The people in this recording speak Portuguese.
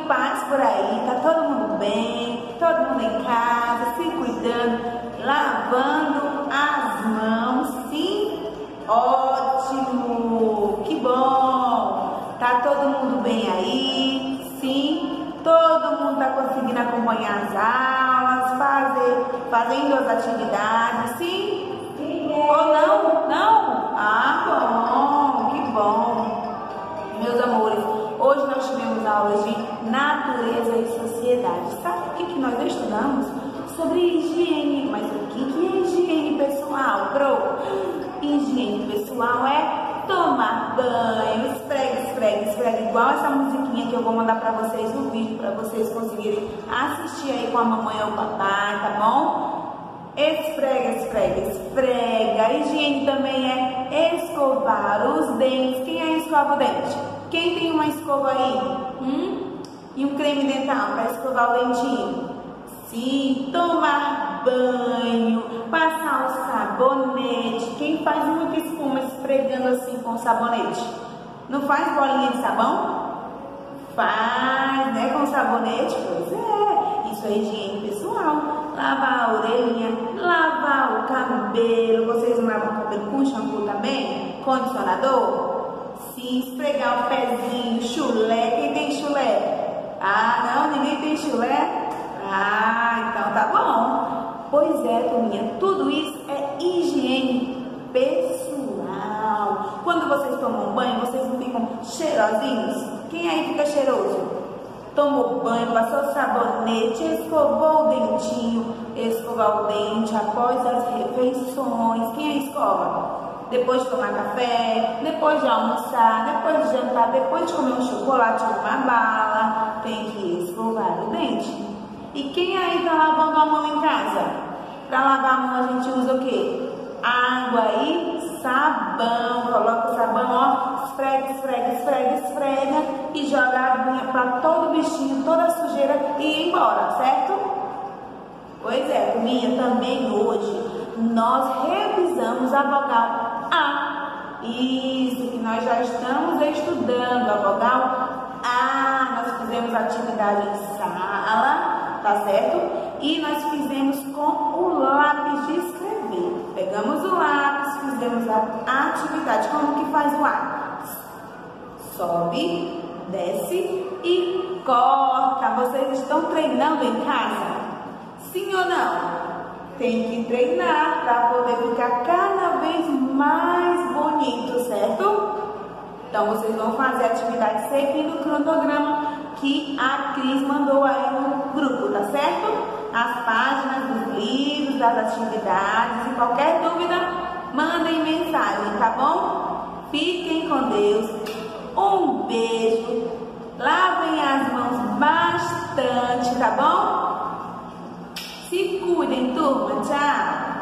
paz por aí? Tá todo mundo bem? Todo mundo em casa, se cuidando, lavando as mãos? Sim? Ótimo! Que bom! Tá todo mundo bem aí? Sim? Todo mundo tá conseguindo acompanhar as aulas, fazendo as atividades? Sim? Ou não? Não? Ah, bom! Que bom! Meus amores, hoje nós tivemos aulas de natureza e sociedade. Sabe o que nós estudamos? Sobre higiene. Mas o que é higiene pessoal, Pro? Higiene pessoal é tomar banho, esfrega, igual essa musiquinha que eu vou mandar pra vocês no vídeo, pra vocês conseguirem assistir aí com a mamãe ou o papai, tá bom? Esfrega. Higiene também é escovar os dentes. Quem aí escova o dente? Quem tem uma escova aí? E um creme dental para escovar o dentinho? Sim, tomar banho, passar o sabonete. Quem faz muita espuma esfregando assim com o sabonete? Não faz bolinha de sabão? Faz, né? Com sabonete? Pois é, isso é higiene pessoal. Lavar a orelhinha, lavar o cabelo. Vocês não lavam o cabelo com shampoo também? Condicionador? Se esfregar o pezinho, chulé. Quem tem chulé? Ah, não? Ninguém tem chulé? Ah, então tá bom. Pois é, turminha, tudo isso é higiene pessoal. Quando vocês tomam banho, vocês não ficam cheirosinhos? Quem aí fica cheiroso? Tomou banho, passou sabonete, escovou o dentinho, escovar o dente após as refeições. Quem aí escova? Depois de tomar café, depois de almoçar, depois de jantar, depois de comer um chocolate ou uma bala, tem que escovar o dente. E quem aí tá lavando a mão em casa? Para lavar a mão a gente usa o quê? Água e sabão. Coloca o sabão, ó, esfrega e joga a aguinha para todo o bichinho, toda a sujeira e ir embora, certo? Pois é, turminha, também hoje nós revisamos a vogal A. Isso, que nós já estamos estudando a vogal A. Nós fizemos atividade em sala, tá certo? E nós fizemos com o lápis de escrever. Pegamos o lápis, fizemos a atividade. Como que faz o A? Sobe, desce e corta. Vocês estão treinando em casa? Sim ou não? Tem que treinar para poder ficar cada vez mais bonito, certo? Então vocês vão fazer a atividade seguindo o cronograma que a Cris mandou aí no grupo, tá certo? As páginas dos livros, das atividades. E qualquer dúvida, mandem mensagem, tá bom? Fiquem com Deus. Um beijo. Lavem as mãos bastante, tá bom? Se cuidem, turma. Tchau.